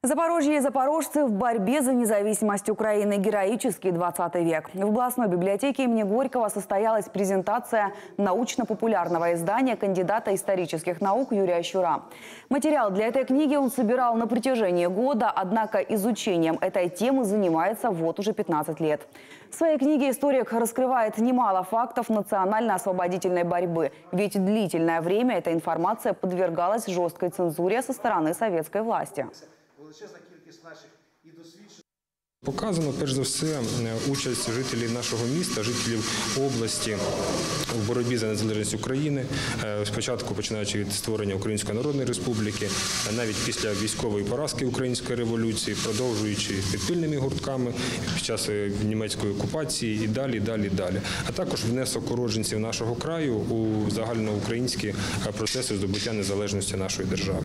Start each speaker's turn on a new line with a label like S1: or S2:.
S1: Запорожье и запорожцы в борьбе за независимость Украины. Героический 20 век. В областной библиотеке имени Горького состоялась презентация научно-популярного издания кандидата исторических наук Юрия Щура. Материал для этой книги он собирал на протяжении года, однако изучением этой темы занимается вот уже 15 лет. В своей книге историк раскрывает немало фактов национально-освободительной борьбы. Ведь длительное время эта информация подвергалась жесткой цензуре со стороны советской власти.
S2: Показано, перш за все, участь жителів нашого міста, жителів області в боротьбі за незалежність України. Спочатку починаючи від створення Української Народної Республіки, навіть після військової поразки Української революції, продовжуючи підпільними гуртками під час німецької окупації і далі. А також внесок уродженців нашого краю у загальноукраїнські процеси здобуття незалежності нашої держави.